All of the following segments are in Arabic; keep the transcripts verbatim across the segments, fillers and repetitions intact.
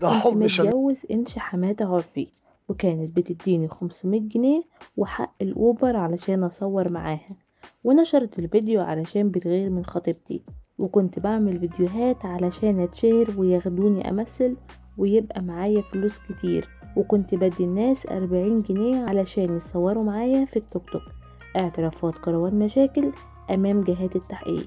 ده كنت حب شديد. متجوز انشي حمادة عرفي، وكانت بتديني خمسمية جنيه وحق الأوبر علشان أصور معاها، ونشرت الفيديو علشان بتغير من خطيبتي. وكنت بعمل فيديوهات علشان أتشهر وياخدوني أمثل ويبقى معايا فلوس كتير، وكنت بدي الناس أربعين جنيه علشان يصوروا معايا في التوك توك. اعترافات كروان مشاكل أمام جهات التحقيق.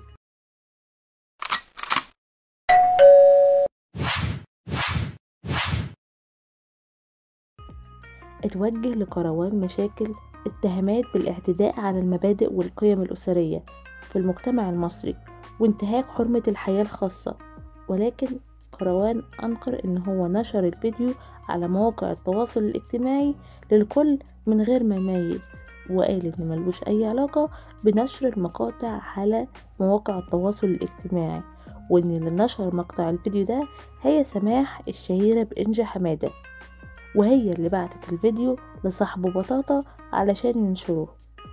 اتوجه لكروان مشاكل اتهامات بالاعتداء على المبادئ والقيم الأسرية في المجتمع المصري وانتهاك حرمة الحياة الخاصة، ولكن كروان أنكر إن هو نشر الفيديو على مواقع التواصل الاجتماعي للكل من غير ما يميز، وقال إن ملوش أي علاقة بنشر المقاطع على مواقع التواصل الاجتماعي، وإن اللي نشر مقطع الفيديو ده هي سماح الشهيرة بإنجي حمادة، وهي اللي بعتت الفيديو لصاحبه بطاطا علشان ينشروه.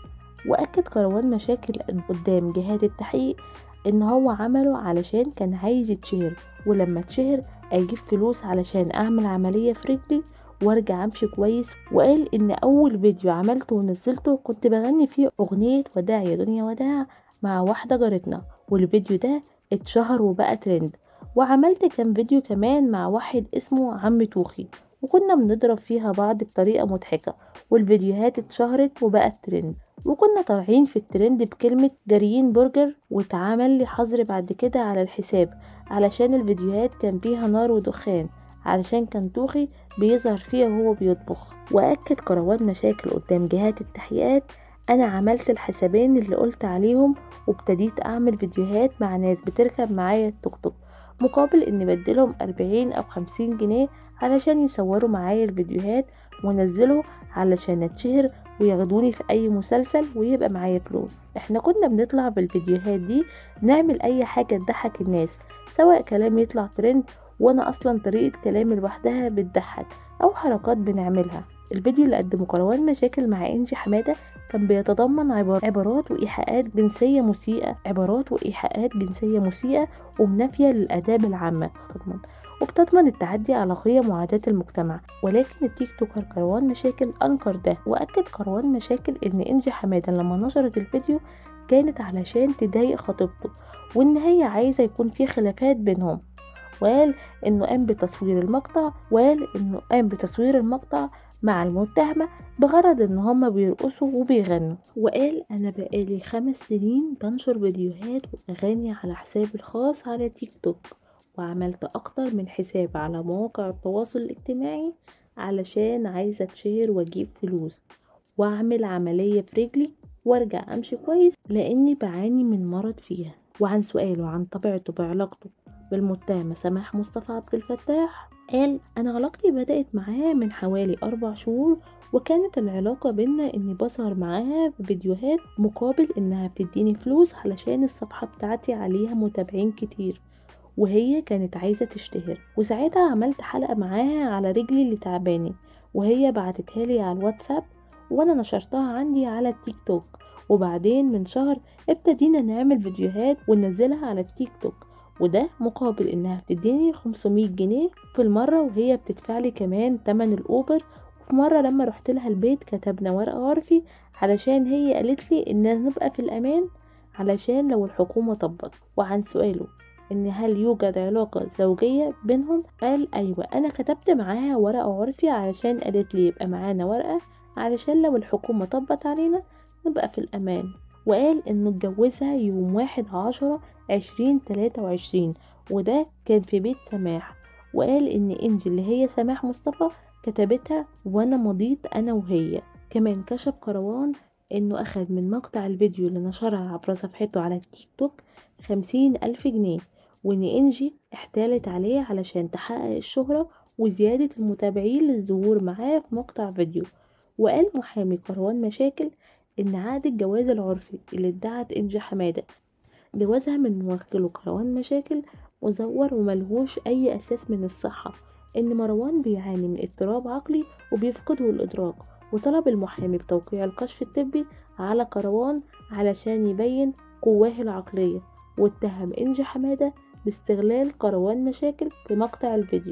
وأكد كروان مشاكل قدام جهات التحقيق إن هو عمله علشان كان عايز يتشهر، ولما اتشهر أجيب فلوس علشان أعمل عملية في رجلي وارجع امشي كويس. وقال ان اول فيديو عملته ونزلته كنت بغني فيه اغنية وداع يا دنيا وداع مع واحدة جارتنا، والفيديو ده اتشهر وبقى ترند. وعملت كام فيديو كمان مع واحد اسمه عم توخي وكنا بنضرب فيها بعض بطريقة مضحكة، والفيديوهات اتشهرت وبقت ترند، وكنا طالعين في الترند بكلمة جاريين برجر، واتعمل لي حظر بعد كده على الحساب علشان الفيديوهات كان فيها نار ودخان، علشان كان توخي بيظهر فيها وهو بيطبخ. وأكد كروان مشاكل قدام جهات التحقيقات: أنا عملت الحسابين اللي قلت عليهم وابتديت أعمل فيديوهات مع ناس بتركب معايا التوك توك مقابل إني بديلهم أربعين أو خمسين جنيه علشان يصوروا معايا الفيديوهات ونزلوا علشان اتشهر وياخدوني في اي مسلسل ويبقى معايا فلوس. احنا كنا بنطلع بالفيديوهات دي نعمل اي حاجة تضحك الناس، سواء كلام يطلع ترند، وانا اصلا طريقة كلامي لوحدها بتضحك، او حركات بنعملها. الفيديو اللي قدمه كروان مشاكل مع انجي حمادة كان بيتضمن عبار- عبارات وإيحاءات جنسية مسيئة عبارات وإيحاءات جنسية مسيئة ومنافية للآداب العامة، تضمن وبتضمن التعدي على قيم وعادات المجتمع. ولكن التيك توكر كروان مشاكل أنكر ده، وأكد كروان مشاكل إن إنجي حمادة لما نشرت الفيديو كانت علشان تضايق خطيبته، وإن هي عايزة يكون في خلافات بينهم. وقال إنه قام بتصوير المقطع وقال إنه قام بتصوير المقطع مع المتهمة بغرض إن هما بيرقصوا وبيغنوا. وقال أنا بقالي خمس سنين بنشر فيديوهات وأغاني على حسابي الخاص على تيك توك، وعملت أكتر من حساب على مواقع التواصل الاجتماعي علشان عايزة أتشهر وأجيب فلوس وأعمل عملية في رجلي وأرجع أمشي كويس لأني بعاني من مرض فيها. وعن سؤاله عن طبيعته بعلاقته بالمتهمة سماح مصطفى عبد الفتاح، قال أنا علاقتي بدأت معاه من حوالي أربع شهور، وكانت العلاقة بينا إني بظهر معاها في فيديوهات مقابل إنها بتديني فلوس علشان الصفحة بتاعتي عليها متابعين كتير، وهي كانت عايزة تشتهر. وساعتها عملت حلقة معاها على رجلي اللي تعباني، وهي بعتتها لي على الواتساب وانا نشرتها عندي على التيك توك. وبعدين من شهر ابتدينا نعمل فيديوهات وننزلها على التيك توك، وده مقابل انها بتديني خمسمية جنيه في المرة، وهي بتدفع لي كمان تمن الاوبر. وفي مرة لما رحت لها البيت كتبنا ورقة عرفي علشان هي قالت لي ان نبقى في الامان علشان لو الحكومة طبت. وعن سؤاله ان هل يوجد علاقة زوجية بينهم، قال ايوه انا كتبت معاها ورقة عرفي علشان قالت لي يبقى معانا ورقة علشان لو الحكومة طبت علينا نبقى في الامان. وقال انه اتجوزها يوم واحد عشرة عشرين تلاتة وعشرين، وده كان في بيت سماح. وقال ان انجي اللي هي سماح مصطفى كتبتها وانا مضيت انا وهي. كمان كشف كروان انه اخد من مقطع الفيديو اللي نشرها عبر صفحته على التيك توك خمسين الف جنيه، وان انجي احتالت عليه علشان تحقق الشهرة وزيادة المتابعين للظهور معاه في مقطع فيديو. وقال محامي كروان مشاكل ان عقد الجواز العرفي اللي ادعت انجي حمادة جوازها من موكله كروان مشاكل مزور وملهوش اي اساس من الصحة، ان مروان بيعاني من اضطراب عقلي وبيفقده الادراك، وطلب المحامي بتوقيع الكشف الطبي على كروان علشان يبين قواه العقلية، واتهم انجي حمادة باستغلال كروان مشاكل في مقطع الفيديو.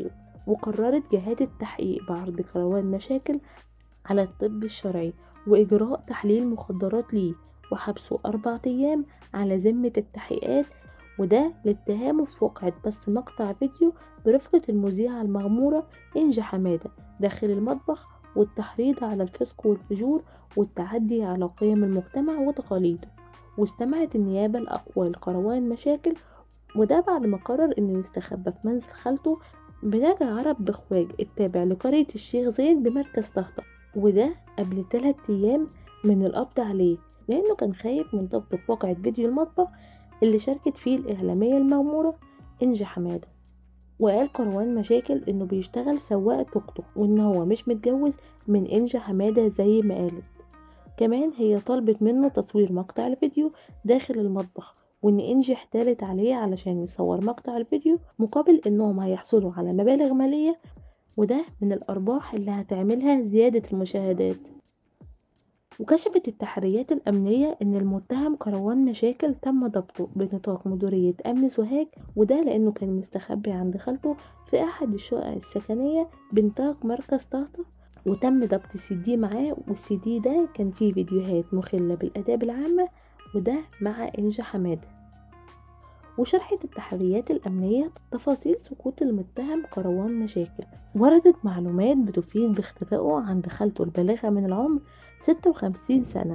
وقررت جهات التحقيق بعرض كروان مشاكل على الطب الشرعي وإجراء تحليل مخدرات ليه وحبسه أربع أيام على ذمة التحقيقات، وده لاتهامه في وقعة بث مقطع فيديو برفقة المذيعة المغمورة إنجي حمادة داخل المطبخ، والتحريض على الفسق والفجور والتعدي على قيم المجتمع وتقاليده. واستمعت النيابة لأقوال كروان مشاكل، وده بعد ما قرر إنه يستخبى في منزل خالته بنجا عرب بخواج التابع لقرية الشيخ زايد بمركز طهطا، وده قبل تلات أيام من القبض عليه لأنه كان خايف من ضبطه في واقعة فيديو المطبخ اللي شاركت فيه الإعلامية المغمورة إنجي حمادة. وقال كروان مشاكل إنه بيشتغل سواق توك توك وإن هو مش متجوز من إنجي حمادة زي ما قالت. كمان هي طلبت منه تصوير مقطع الفيديو داخل المطبخ، وإن إنجي احتالت عليه علشان يصور مقطع الفيديو مقابل إنهم هيحصلوا على مبالغ مالية، وده من الأرباح اللي هتعملها زيادة المشاهدات. وكشفت التحريات الأمنية إن المتهم كروان مشاكل تم ضبطه بنطاق مديرية أمن سوهاج، وده لأنه كان مستخبي عند خالته في أحد الشقق السكنية بنطاق مركز طهطا، وتم ضبط سي دي معاه، والسي دي ده كان فيه فيديوهات مخلة بالآداب العامة، وده مع إنجي حمادة. وشرحت التحريات الأمنية تفاصيل سقوط المتهم كروان مشاكل. وردت معلومات بتفيد باختفائه عند خالته البالغة من العمر ستة وخمسين سنة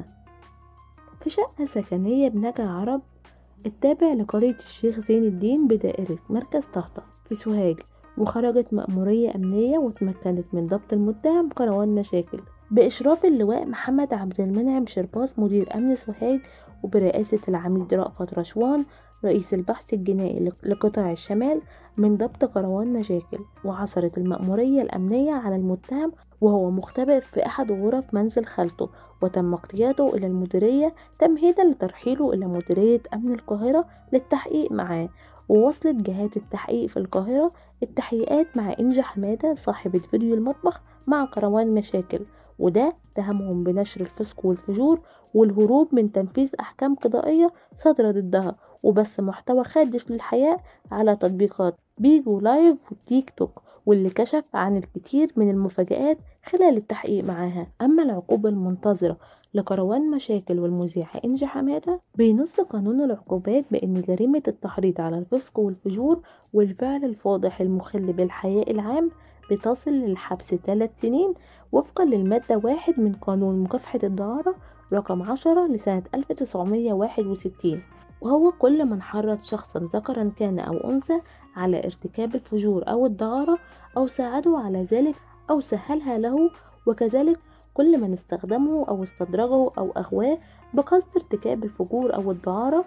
في شقة سكنية بنجا عرب التابع لقرية الشيخ زين الدين بدائرة مركز طهطا في سوهاج. وخرجت مأمورية أمنية وتمكنت من ضبط المتهم كروان مشاكل بإشراف اللواء محمد عبد المنعم شرباس مدير أمن سوهاج، وبرئاسة العميد رأفت رشوان رئيس البحث الجنائي لقطاع الشمال من ضبط كروان مشاكل. وعثرت المأمورية الأمنية على المتهم وهو مختبئ في أحد غرف منزل خالته، وتم اقتياده إلى المديرية تمهيدا لترحيله إلى مديرية أمن القاهرة للتحقيق معاه. ووصلت جهات التحقيق في القاهرة التحقيقات مع إنجي حمادة صاحبة فيديو المطبخ مع كروان مشاكل، وده اتهمهم بنشر الفسق والفجور والهروب من تنفيذ أحكام قضائية صادرة ضدها، وبث محتوى خادش للحياة على تطبيقات بيجو لايف والتيك توك، واللي كشف عن الكثير من المفاجآت خلال التحقيق معاها. أما العقوبة المنتظرة لكروان مشاكل والمذيعة إنجي حمادة، بينص قانون العقوبات بأن جريمة التحريض على الفسق والفجور والفعل الفاضح المخل بالحياء العام بتصل للحبس ثلاث سنين وفقا للمادة واحد من قانون مكافحة الدعارة رقم عشرة لسنة ألف وتسعمية وواحد وستين، وهو كل من حرض شخصا ذكرا كان أو أنثى على ارتكاب الفجور أو الدعارة أو ساعده على ذلك أو سهلها له، وكذلك كل من استخدمه أو استدرجه أو أغواه بقصد ارتكاب الفجور أو الدعارة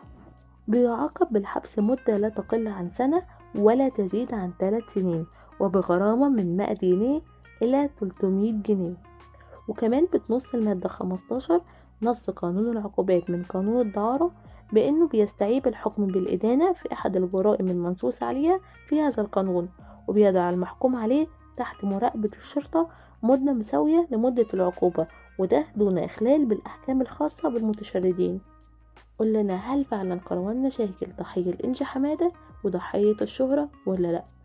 بيعاقب بالحبس مدة لا تقل عن سنة ولا تزيد عن ثلاث سنين وبغرامة من مائة جنيه إلى ثلاثمائة جنيه. وكمان بتنص المادة خمستاشر نص قانون العقوبات من قانون الدعارة بأنه بيستعيب الحكم بالإدانة في أحد الجرائم المنصوص عليها في هذا القانون، وبيضع المحكوم عليه تحت مراقبة الشرطة مدة مساوية لمدة العقوبة، وده دون إخلال بالأحكام الخاصة بالمتشردين. قل لنا، هل فعلا كروان مشاكل ضحية إنجي حمادة وضحية الشهرة ولا لأ؟